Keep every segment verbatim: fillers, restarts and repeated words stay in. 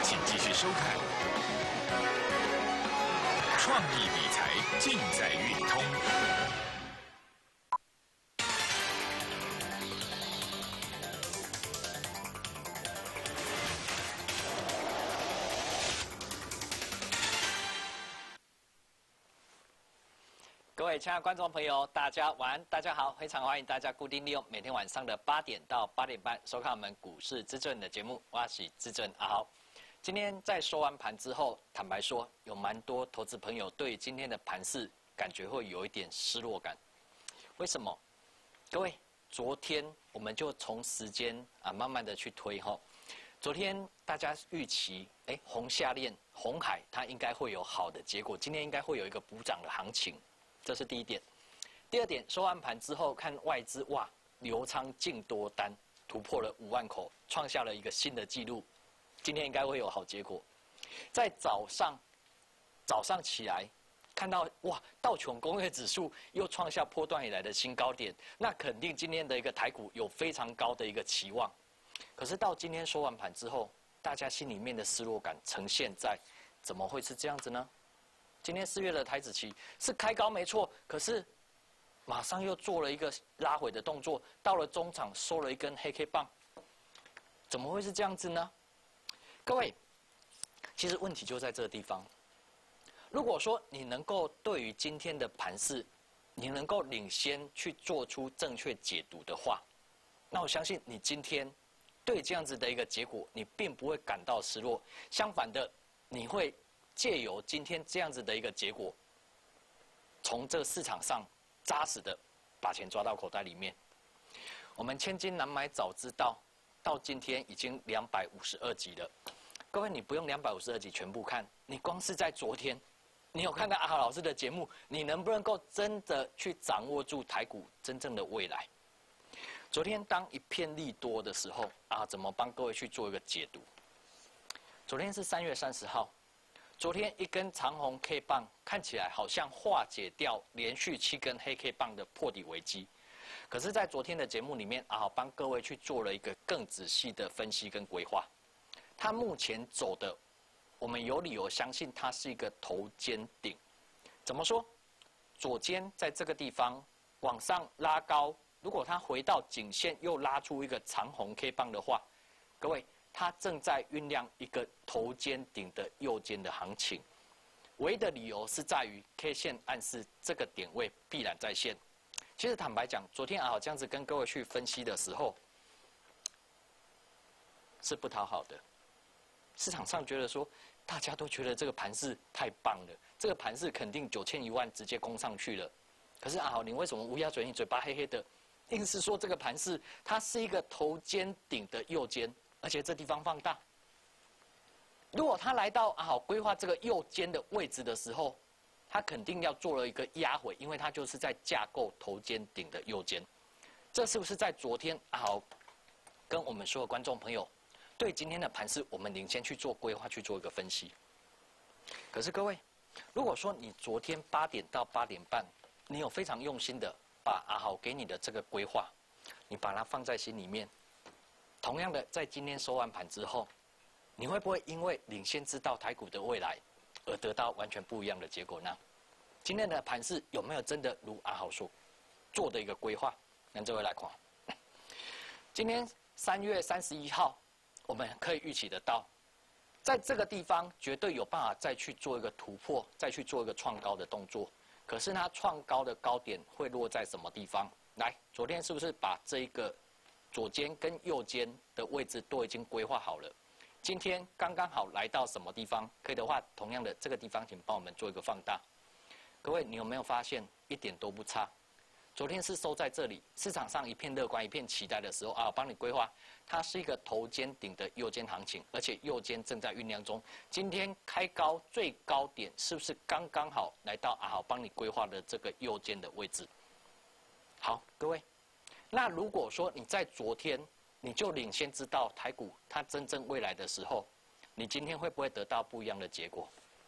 请继续收看《创意理财尽在运通》。 各位亲爱的观众朋友，大家晚安，大家好，非常欢迎大家固定利用每天晚上的八点到八点半收看我们股市之正的节目，我是之正阿豪。今天在收完盘之后，坦白说，有蛮多投资朋友对今天的盘势感觉会有一点失落感。为什么？各位，昨天我们就从时间啊慢慢的去推吼。昨天大家预期，哎，红下链、红海它应该会有好的结果，今天应该会有一个补涨的行情。这是第一点。第二点，收完盘之后看外资，哇，流仓净多单突破了五万口，创下了一个新的纪录。今天应该会有好结果。在早上，早上起来看到哇，道琼工业指数又创下波段以来的新高点，那肯定今天的一个台股有非常高的一个期望。可是到今天收完盘之后，大家心里面的失落感呈现在，怎么会是这样子呢？今天四月的台指期是开高没错，可是马上又做了一个拉回的动作，到了中场收了一根黑 K 棒，怎么会是这样子呢？各位，其实问题就在这个地方。如果说你能够对于今天的盘势，你能够领先去做出正确解读的话，那我相信你今天对这样子的一个结果，你并不会感到失落，相反的，你会借由今天这样子的一个结果，从这个市场上扎实的把钱抓到口袋里面。我们千金难买早知道，到今天已经两百五十二集了。各位，你不用两百五十二集全部看，你光是在昨天，你有看到阿豪老师的节目，你能不能够真的去掌握住台股真正的未来？昨天当一片利多的时候啊，怎么帮各位去做一个解读？昨天是三月三十号。昨天一根长红 K 棒看起来好像化解掉连续七根黑 K 棒的破底危机，可是，在昨天的节目里面啊，帮各位去做了一个更仔细的分析跟规划。它目前走的，我们有理由相信它是一个头肩顶。怎么说？左肩在这个地方往上拉高，如果它回到颈线又拉出一个长红 K 棒的话，各位。它正在酝酿一个头肩顶的右肩的行情，唯一的理由是在于 K 线暗示这个点位必然在线。其实坦白讲，昨天阿豪这样子跟各位去分析的时候，是不讨好的。市场上觉得说，大家都觉得这个盘势太棒了，这个盘势肯定九千一万直接攻上去了。可是阿豪，你为什么乌鸦嘴，你嘴巴黑黑的，硬是说这个盘势它是一个头肩顶的右肩？而且这地方放大，如果他来到啊好规划这个右肩的位置的时候，他肯定要做了一个压回，因为他就是在架构头肩顶的右肩。这是不是在昨天啊好跟我们所有观众朋友对今天的盘势，我们领先去做规划，去做一个分析？可是各位，如果说你昨天八点到八点半，你有非常用心的把阿豪给你的这个规划，你把它放在心里面。同样的，在今天收完盘之后，你会不会因为领先知道台股的未来，而得到完全不一样的结果呢？今天的盘势有没有真的如阿豪所做的一个规划？让这位来看。今天三月三十一号，我们可以预期得到，在这个地方绝对有办法再去做一个突破，再去做一个创高的动作。可是它创高的高点会落在什么地方？来，昨天是不是把这一个左肩跟右肩的位置都已经规划好了？今天刚刚好来到什么地方？可以的话，同样的这个地方，请帮我们做一个放大。各位，你有没有发现一点都不差？昨天是收在这里，市场上一片乐观、一片期待的时候啊，我帮你规划，它是一个头肩顶的右肩行情，而且右肩正在酝酿中。今天开高最高点是不是刚刚好来到啊？好，帮你规划的这个右肩的位置。好，各位。那如果说你在昨天你就领先知道台股它真正未来的时候，你今天会不会得到不一样的结果？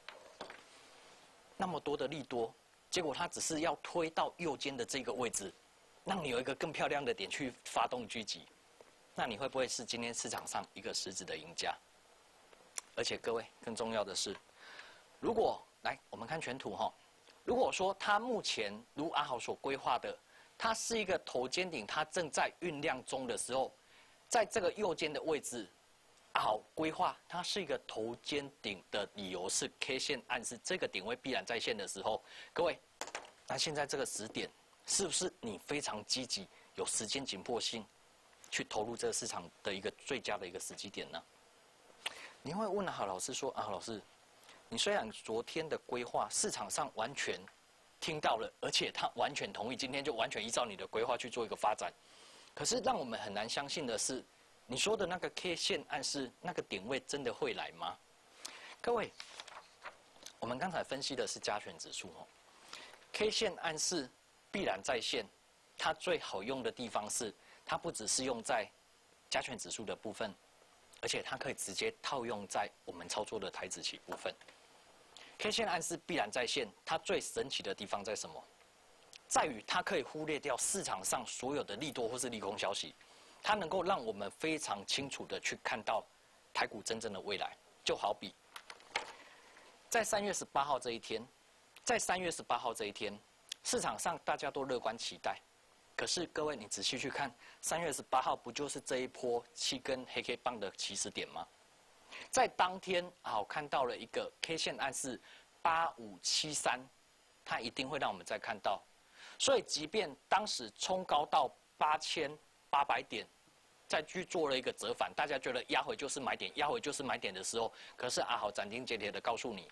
那么多的利多，结果它只是要推到右肩的这个位置，让你有一个更漂亮的点去发动狙击，那你会不会是今天市场上一个实质的赢家？ 而且各位更重要的是，如果来我们看全图哈，如果说它目前如阿豪所规划的，它是一个头肩顶，它正在酝酿中的时候，在这个右肩的位置，阿豪规划它是一个头肩顶的理由是 K 线暗示这个点位必然在线的时候，各位，那现在这个时点是不是你非常积极、有时间紧迫性去投入这个市场的一个最佳的一个时机点呢？你会问阿豪老师说：“阿豪老师，你虽然昨天的规划市场上完全听到了，而且他完全同意，今天就完全依照你的规划去做一个发展，可是让我们很难相信的是，你说的那个 K 线暗示那个点位真的会来吗？”各位，我们刚才分析的是加权指数哦 ，K 线暗示必然在线，它最好用的地方是，它不只是用在加权指数的部分。而且它可以直接套用在我们操作的台指期部分。K 线暗示必然在线，它最神奇的地方在什么？在于它可以忽略掉市场上所有的利多或是利空消息，它能够让我们非常清楚的去看到台股真正的未来。就好比在三月十八号这一天，在三月十八号这一天，市场上大家都乐观期待。可是各位，你仔细去看，三月十八号不就是这一波七根黑 K 棒的起始点吗？在当天啊，我看到了一个 K 线暗示八五七三，它一定会让我们再看到。所以，即便当时冲高到八千八百点，再去做了一个折返，大家觉得压回就是买点，压回就是买点的时候，可是阿豪斩钉截铁的告诉你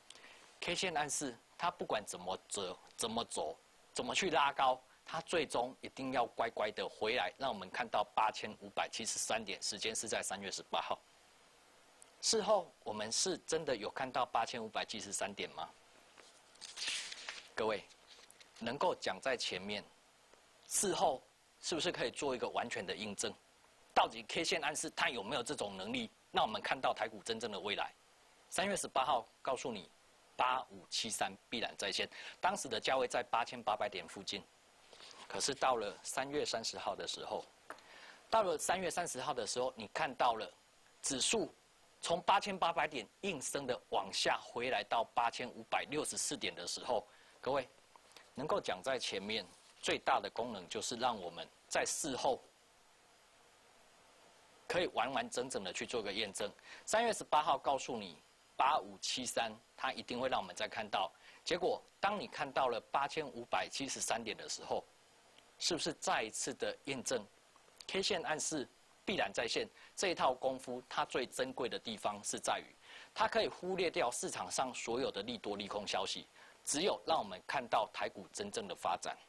，K 线暗示它不管怎么折、怎么走、怎么去拉高。它最终一定要乖乖的回来，让我们看到八千五百七十三点，时间是在三月十八号。事后我们是真的有看到八千五百七十三点吗？各位，能够讲在前面，事后是不是可以做一个完全的印证？到底 K 线暗示它有没有这种能力，让我们看到台股真正的未来？三月十八号告诉你，八五七三必然在线，当时的价位在八千八百点附近。可是到了三月三十号的时候，到了三月三十号的时候，你看到了指数从八千八百点应声的往下回来到八千五百六十四点的时候，各位能够讲在前面，最大的功能就是让我们在事后可以完完整整的去做个验证。三月十八号告诉你八五七三，它一定会让我们再看到。结果当你看到了八千五百七十三点的时候，是不是再一次的验证 K 线暗示必然在线这一套功夫？它最珍贵的地方是在于，它可以忽略掉市场上所有的利多利空消息，只有让我们看到台股真正的发展。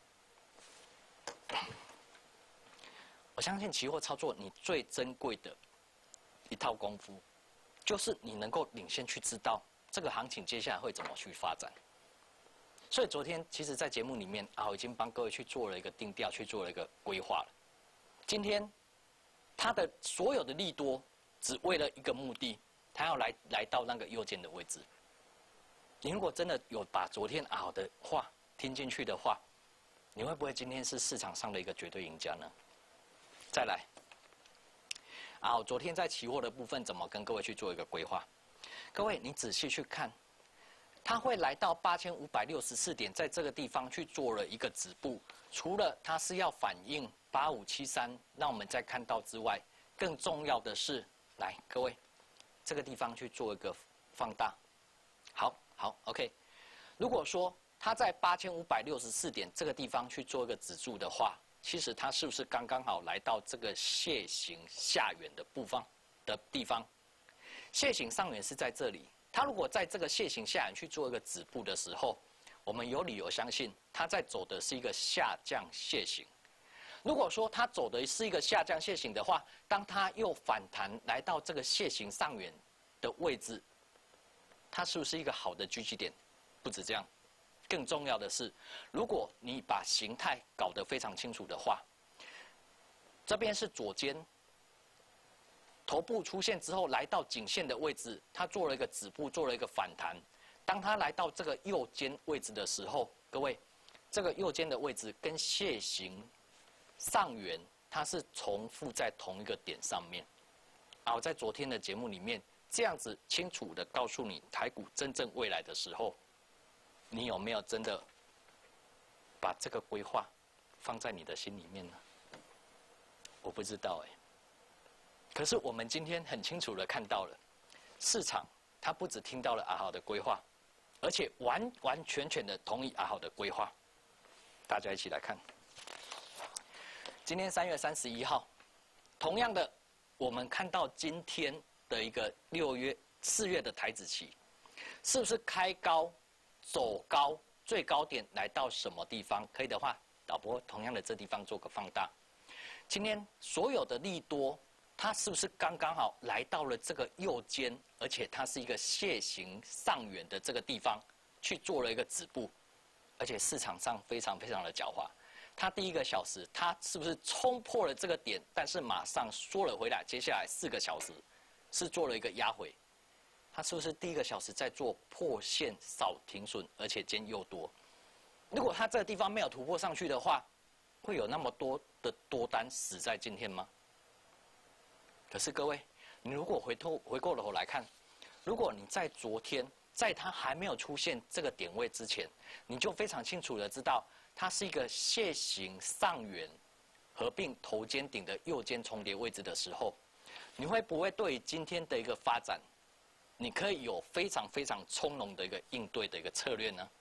我相信期货操作你最珍贵的一套功夫，就是你能够领先去知道这个行情接下来会怎么去发展。所以昨天其实，在节目里面啊，我已经帮各位去做了一个定调，去做了一个规划了。今天，它的所有的利多，只为了一个目的，它要来来到那个右肩的位置。你如果真的有把昨天啊的话听进去的话，你会不会今天是市场上的一个绝对赢家呢？再来，啊，我昨天在期货的部分怎么跟各位去做一个规划？各位，你仔细去看。它会来到八千五百六十四点，在这个地方去做了一个止步。除了它是要反映八五七三，让我们再看到之外，更重要的是，来各位，这个地方去做一个放大。好，好 ，OK。如果说它在八千五百六十四点这个地方去做一个止住的话，其实它是不是刚刚好来到这个楔形下缘的部分的地方？楔形上缘是在这里。它如果在这个楔形下缘去做一个止步的时候，我们有理由相信它在走的是一个下降楔形。如果说它走的是一个下降楔形的话，当它又反弹来到这个楔形上缘的位置，它是不是一个好的聚集点？不止这样，更重要的是，如果你把形态搞得非常清楚的话，这边是左肩。头部出现之后，来到颈线的位置，它做了一个止步，做了一个反弹。当它来到这个右肩位置的时候，各位，这个右肩的位置跟楔形上缘，它是重复在同一个点上面。啊，我在昨天的节目里面这样子清楚的告诉你台股真正未来的时候，你有没有真的把这个规划放在你的心里面呢？我不知道哎。可是我们今天很清楚的看到了，市场它不只听到了阿豪的规划，而且完完全全的同意阿豪的规划。大家一起来看，今天三月三十一号，同样的，我们看到今天的一个六月、四月的台指期，是不是开高、走高，最高点来到什么地方？可以的话，导播同样的这地方做个放大。今天所有的利多，它是不是刚刚好来到了这个右肩，而且它是一个楔形上缘的这个地方去做了一个止步？而且市场上非常非常的狡猾，它第一个小时它是不是冲破了这个点，但是马上缩了回来？接下来四个小时是做了一个压回，它是不是第一个小时在做破线扫停损，而且兼诱多？如果它这个地方没有突破上去的话，会有那么多的多单死在今天吗？可是各位，你如果回头回过头来看，如果你在昨天，在它还没有出现这个点位之前，你就非常清楚的知道，它是一个楔形上缘合并头肩顶的右肩重叠位置的时候，你会不会对于今天的一个发展，你可以有非常非常从容的一个应对的一个策略呢？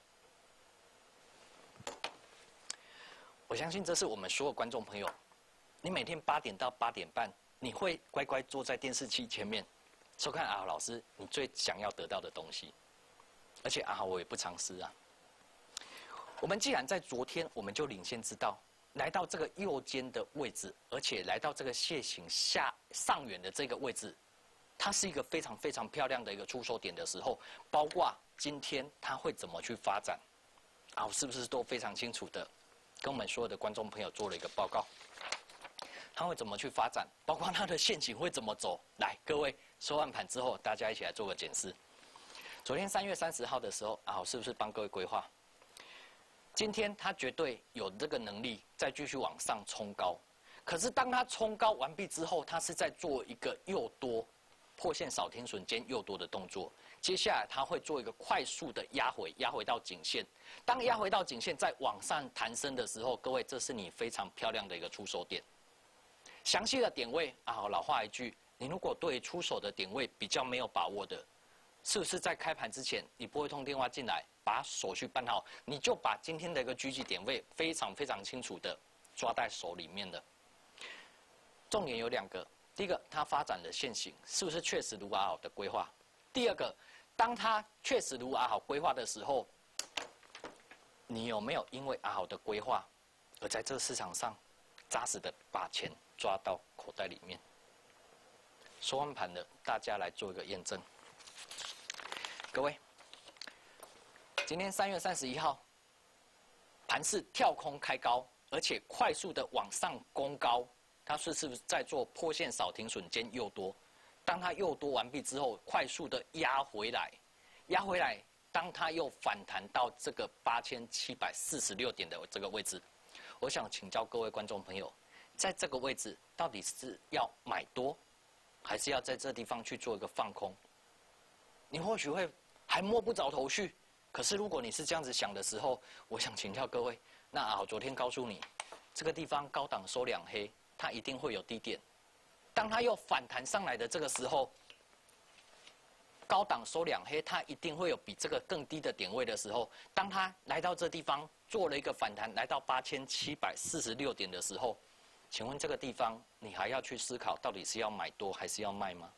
我相信这是我们所有观众朋友，你每天八点到八点半，你会乖乖坐在电视机前面，收看阿豪老师你最想要得到的东西。而且阿豪我也不藏私啊。我们既然在昨天我们就领先知道，来到这个右肩的位置，而且来到这个楔形下上缘的这个位置，它是一个非常非常漂亮的一个出手点的时候，包括今天它会怎么去发展，啊，我是不是都非常清楚的跟我们所有的观众朋友做了一个报告？它会怎么去发展，包括它的线型会怎么走？来，各位收完盘之后，大家一起来做个检视。昨天三月三十号的时候，啊，我是不是帮各位规划？今天它绝对有这个能力再继续往上冲高，可是当它冲高完毕之后，它是在做一个诱多破线扫停损兼诱多的动作。接下来它会做一个快速的压回，压回到颈线。当压回到颈线再往上弹升的时候，各位，这是你非常漂亮的一个出手点。详细的点位啊，老话一句，你如果对出手的点位比较没有把握的，是不是在开盘之前你拨一通电话进来，把手续办好，你就把今天的一个狙击点位非常非常清楚的抓在手里面的？重点有两个，第一个，它发展的线型是不是确实如阿豪的规划？第二个，当它确实如阿豪规划的时候，你有没有因为阿豪的规划而在这个市场上扎实的把钱抓到口袋里面？收完盘的大家来做一个验证。各位，今天三月三十一号，盘势跳空开高，而且快速的往上攻高，它是是不是在做破线扫停损兼诱多？当它诱多完毕之后，快速的压回来，压回来，当它又反弹到这个八千七百四十六点的这个位置，我想请教各位观众朋友，在这个位置到底是要买多，还是要在这地方去做一个放空？你或许会还摸不着头绪，可是如果你是这样子想的时候，我想请教各位，那啊，昨天告诉你，这个地方高档收两黑，它一定会有低点。当它又反弹上来的这个时候，高档收两黑，它一定会有比这个更低的点位的时候，当它来到这地方做了一个反弹，来到八千七百四十六点的时候，请问这个地方你还要去思考，到底是要买多还是要卖吗？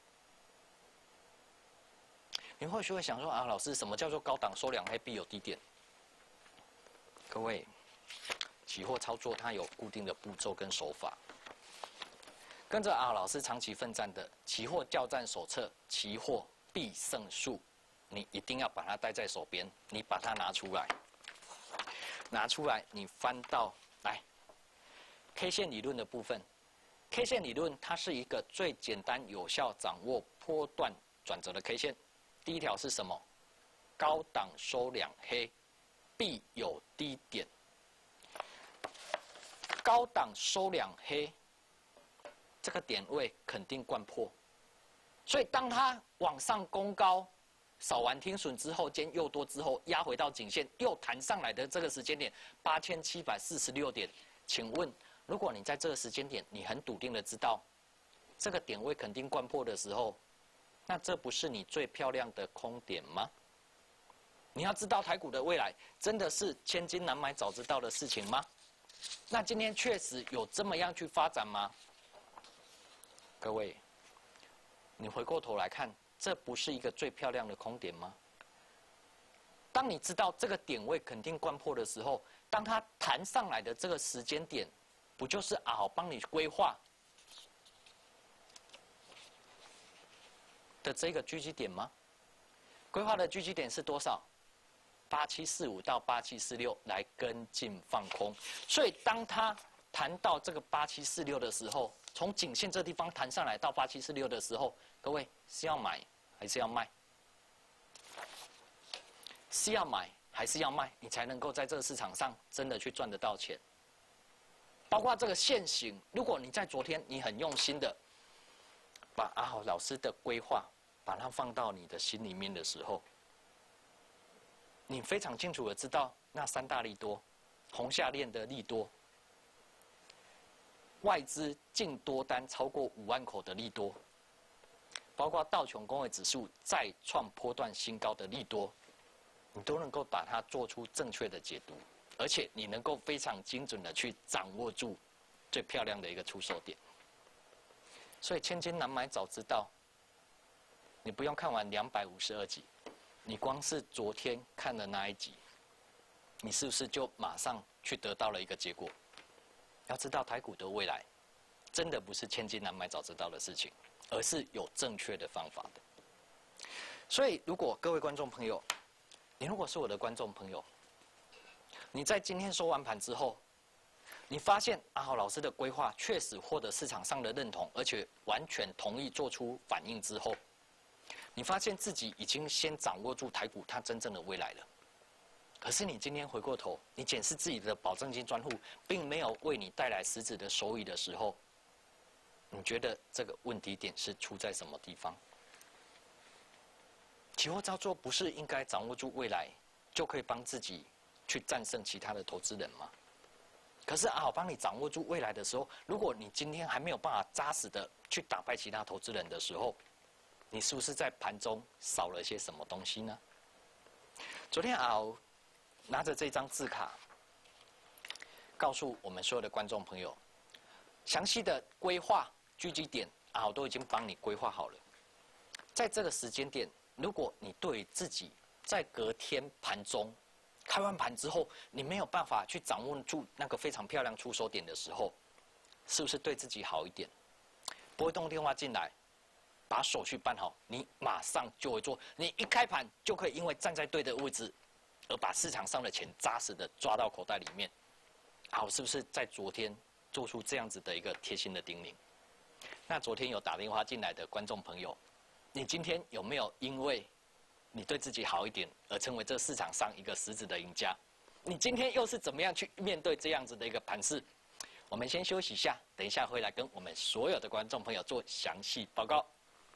你或许会想说啊，老师，什么叫做高档收两黑必有低点？各位，期货操作它有固定的步骤跟手法。跟着啊老师长期奋战的期货教战手册，期货必胜术，你一定要把它带在手边，你把它拿出来，拿出来，你翻到来 K 线理论的部分。K 线理论它是一个最简单有效掌握波段转折的 K 线。第一条是什么？高档收两黑，必有低点。高档收两黑，这个点位肯定掼破。 所以当它往上攻高，扫完停损之后，今天又多之后压回到颈线，又弹上来的这个时间点八千七百四十六点，请问，如果你在这个时间点，你很笃定的知道这个点位肯定贯破的时候，那这不是你最漂亮的空点吗？你要知道台股的未来真的是千金难买早知道的事情吗？那今天确实有这么样去发展吗？各位，你回过头来看，这不是一个最漂亮的空点吗？当你知道这个点位肯定贯破的时候，当它弹上来的这个时间点，不就是阿豪帮你规划的这个狙击点吗？规划的狙击点是多少？八七四五到八七四六来跟进放空，所以当它弹到这个八七四六的时候，从颈线这地方弹上来到八七四六的时候，各位是要买还是要卖？是要买还是要卖？你才能够在这个市场上真的去赚得到钱。包括这个线型，如果你在昨天你很用心的把阿豪老师的规划把它放到你的心里面的时候，你非常清楚的知道那三大利多，红下链的利多，外资净多单超过五万口的利多，包括道琼工业指数再创波段新高的利多，你都能够把它做出正确的解读，而且你能够非常精准的去掌握住最漂亮的一个出手点。所以千金难买早知道，你不用看完两百五十二集，你光是昨天看的那一集，你是不是就马上去得到了一个结果？要知道台股的未来，真的不是千金难买早知道的事情，而是有正确的方法的。所以，如果各位观众朋友，你如果是我的观众朋友，你在今天收完盘之后，你发现阿豪老师的规划确实获得市场上的认同，而且完全同意做出反应之后，你发现自己已经先掌握住台股它真正的未来了。可是你今天回过头，你检视自己的保证金专户，并没有为你带来实质的收益的时候，你觉得这个问题点是出在什么地方？期货操作不是应该掌握住未来，就可以帮自己去战胜其他的投资人吗？可是阿豪帮你掌握住未来的时候，如果你今天还没有办法扎实的去打败其他投资人的时候，你是不是在盘中少了些什么东西呢？昨天阿豪拿着这张字卡，告诉我们所有的观众朋友，详细的规划狙击点，阿豪都已经帮你规划好了。在这个时间点，如果你对自己在隔天盘中开完盘之后，你没有办法去掌握住那个非常漂亮出手点的时候，是不是对自己好一点？拨一通电话进来，把手续办好，你马上就会做。你一开盘就可以因为站在对的位置，而把市场上的钱扎实的抓到口袋里面。好，是不是在昨天做出这样子的一个贴心的叮咛？那昨天有打电话进来的观众朋友，你今天有没有因为你对自己好一点，而成为这市场上一个实质的赢家？你今天又是怎么样去面对这样子的一个盘势？我们先休息一下，等一下会来跟我们所有的观众朋友做详细报告。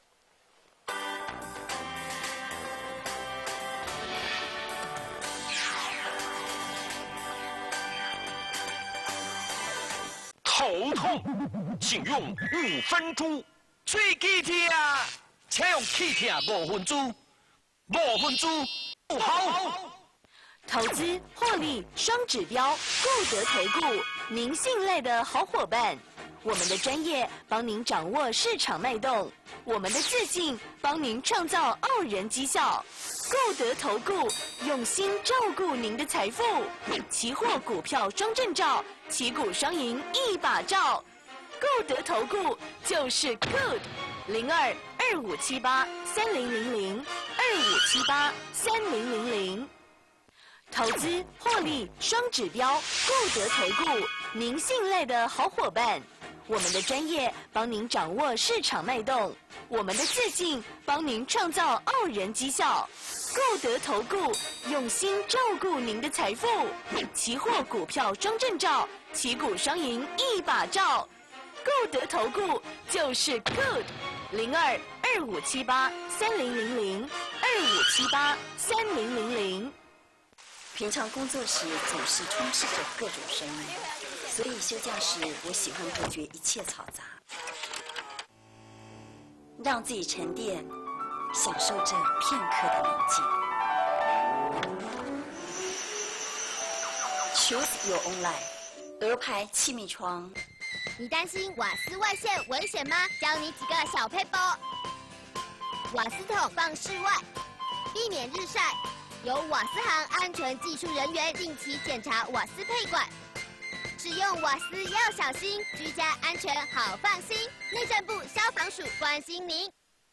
头痛，请用五分猪。 喙齿痛，请用气痛五分猪。五分猪不好。 投资获利双指标，固德投顾，您信赖的好伙伴。我们的专业帮您掌握市场脉动，我们的自信帮您创造傲人绩效。固德投顾用心照顾您的财富，期货股票双证照，旗鼓双赢一把照。固德投顾就是 good， 零二二五七八三零零零二五七八三零零零。投资获利双指标，固德投顾，您信赖的好伙伴。我们的专业帮您掌握市场脉动，我们的自信帮您创造傲人绩效。固德投顾用心照顾您的财富，期货股票双证照，旗鼓双赢一把照。固德投顾就是 good， 零二二二五七八三零零零二五七八三零零零。 平常工作时总是充斥着各种声音，所以休假时我喜欢隔绝一切嘈杂，让自己沉淀，享受这片刻的宁静。Choose your own life， 鹅牌气密窗。 你担心瓦斯外泄危险吗？教你几个小撇步。瓦斯桶放室外，避免日晒。由瓦斯行安全技术人员定期检查瓦斯配管。使用瓦斯要小心，居家安全好放心。内政部消防署关心您。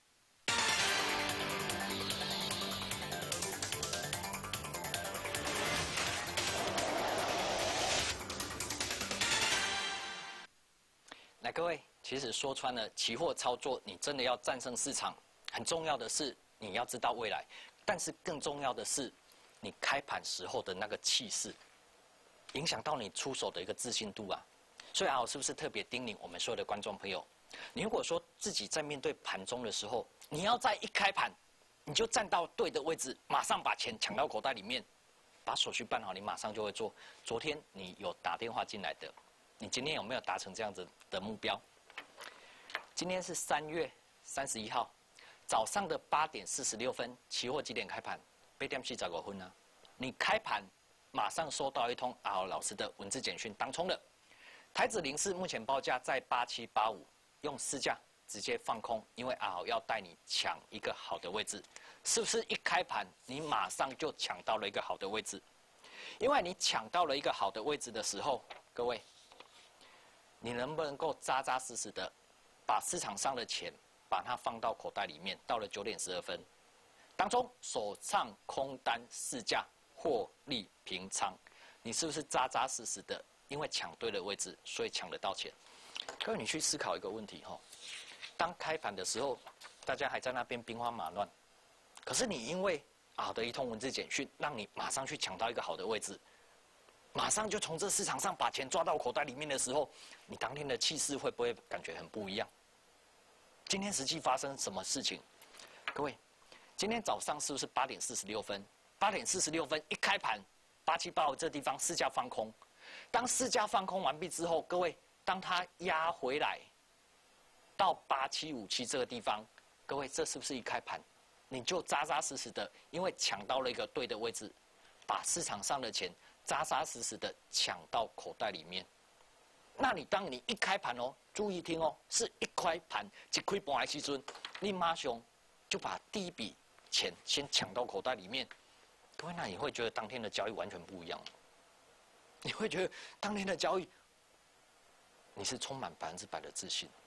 来，各位，其实说穿了，期货操作你真的要战胜市场，很重要的是你要知道未来，但是更重要的是，你开盘时候的那个气势，影响到你出手的一个自信度啊。所以啊，我是不是特别叮咛我们所有的观众朋友，你如果说自己在面对盘中的时候，你要在一开盘，你就站到对的位置，马上把钱抢到口袋里面，把手续办好，你马上就会做。昨天你有打电话进来的。你今天有没有达成这样子的目标？今天是三月三十一号早上的八点四十六分，期货几点开盘？八点四十五分啊！你开盘马上收到一通阿豪老师的文字简讯，当冲了。台指零四目前报价在八七八五，用市价直接放空，因为阿豪要带你抢一个好的位置，是不是一开盘你马上就抢到了一个好的位置？因为你抢到了一个好的位置的时候，各位。你能不能够扎扎实实的把市场上的钱把它放到口袋里面？到了九点十二分，当中手上空单市价获利平仓，你是不是扎扎实实的？因为抢对了位置，所以抢得到钱。各位，你去思考一个问题哈：当开盘的时候，大家还在那边兵荒马乱，可是你因为啊的一通文字简讯，让你马上去抢到一个好的位置。马上就从这市场上把钱抓到口袋里面的时候，你当天的气势会不会感觉很不一样？今天实际发生什么事情？各位，今天早上是不是八点四十六分？八点四十六分一开盘，八七八五这地方市价放空。当市价放空完毕之后，各位，当它压回来到八七五七这个地方，各位，这是不是一开盘你就扎扎实实的，因为抢到了一个对的位置，把市场上的钱扎扎实实的抢到口袋里面。那你当你一开盘哦，注意听哦，是一开盘一开盘的时阵，你马上就把第一笔钱先抢到口袋里面。各位，那你会觉得当天的交易完全不一样，你会觉得当天的交易，你是充满百分之百的自信。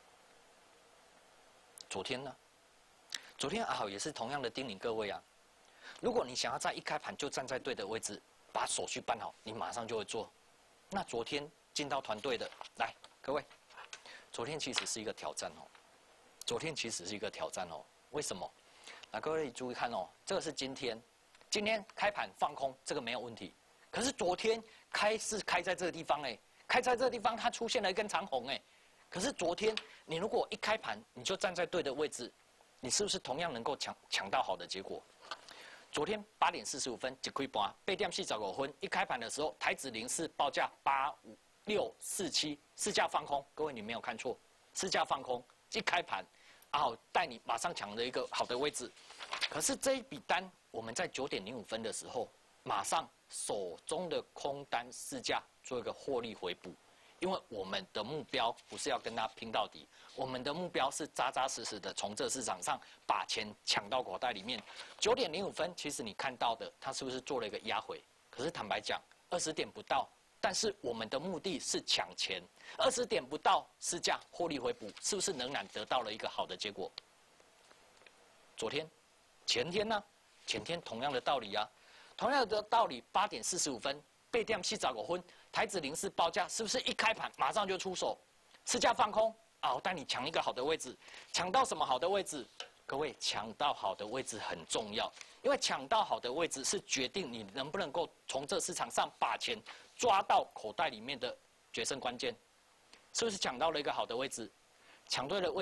昨天呢？昨天阿豪也是同样的叮咛各位啊，如果你想要在一开盘就站在对的位置，把手续办好，你马上就会做。那昨天进到团队的，来各位，昨天其实是一个挑战哦。昨天其实是一个挑战哦。为什么？那各位注意看哦，这个是今天，今天开盘放空，这个没有问题。可是昨天开是开在这个地方哎，开在这个地方它出现了一根长红哎。可是昨天你如果一开盘你就站在对的位置，你是不是同样能够抢抢到好的结果？昨天八点四十五分一开盘，八点四十五分一开盘的时候，台指零四报价八五六四七，市价放空。各位你没有看错，市价放空，一开盘，啊，带你马上抢了一个好的位置。可是这一笔单，我们在九点零五分的时候，马上手中的空单市价做一个获利回补。因为我们的目标不是要跟他拼到底，我们的目标是扎扎实实的从这市场上把钱抢到口袋里面。九点零五分，其实你看到的，它是不是做了一个压回？可是坦白讲，二十点不到，但是我们的目的是抢钱，二十点不到，市价获利回补，是不是仍然得到了一个好的结果？昨天、前天呢？前天同样的道理啊，同样的道理，八点四十五分。八点四十五分，台指零四报价是不是一开盘马上就出手，市价放空啊？我带你抢一个好的位置，抢到什么好的位置？各位，抢到好的位置很重要，因为抢到好的位置是决定你能不能够从这市场上把钱抓到口袋里面的决胜关键。是不是抢到了一个好的位置？抢对了位置，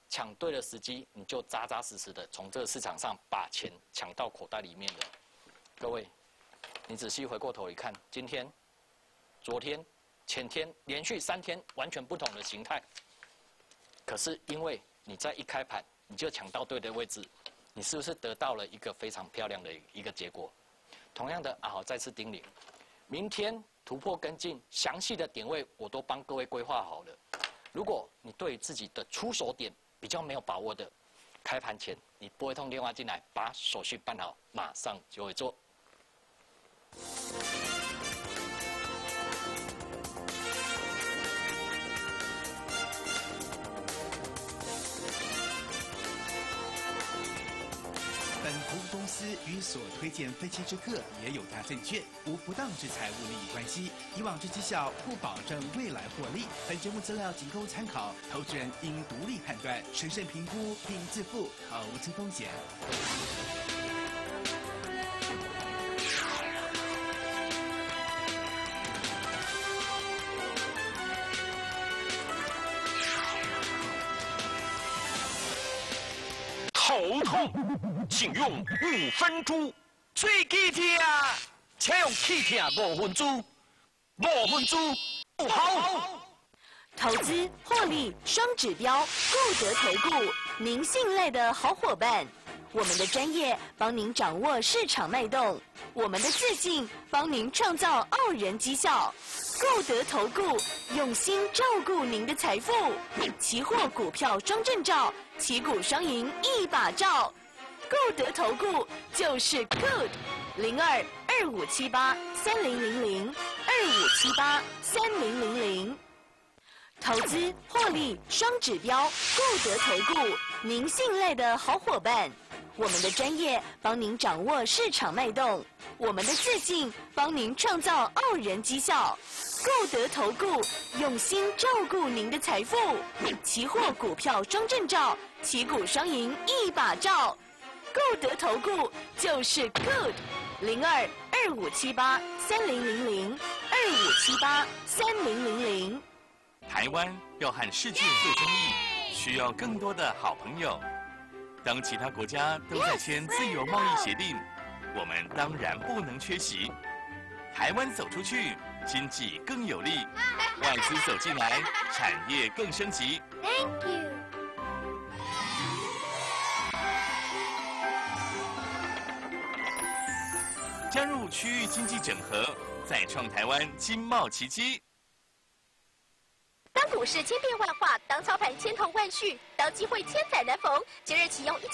抢对了时机，你就扎扎实实的从这个市场上把钱抢到口袋里面了。各位，你仔细回过头一看，今天、昨天、前天连续三天完全不同的形态，可是因为你在一开盘你就抢到对的位置，你是不是得到了一个非常漂亮的一个结果？同样的，阿豪再次叮咛，明天突破跟进，详细的点位我都帮各位规划好了。如果你对自己的出手点比较没有把握的，开盘前你拨一通电话进来，把手续办好，马上就会做。 本投资公司与所推荐分期之客也有大证券无不当之财务利益关系，以往之绩效不保证未来获利。本节目资料仅供参考，投资人应独立判断、审慎评估并自负投资风险。 头痛，请用五分猪。 嘴齿痛，请用气痛五分猪。五分猪不好。 投资获利双指标，固德投顾，您信赖的好伙伴。我们的专业帮您掌握市场脉动，我们的自信帮您创造傲人绩效。固德投顾用心照顾您的财富，期货股票双证照，旗鼓双赢一把照。固德投顾就是 good， 零二二五七八三零零零二五七八三零零零。投资获利双指标，固德投顾，您信赖的好伙伴。我们的专业帮您掌握市场脉动，我们的自信帮您创造傲人绩效。固德投顾用心照顾您的财富，期货股票双证照，旗鼓双赢一把照。固德投顾就是 good， 零二二五七八三零零零二五七八三零零零。 台湾要和世界做生意，需要更多的好朋友。当其他国家都在签自由贸易协定，我们当然不能缺席。台湾走出去，经济更有力，外资走进来，产业更升级。 Thank you。 加入区域经济整合，再创台湾经贸奇迹。 当股市千变万化，当操盘千头万绪，当机会千载难逢。即日起用一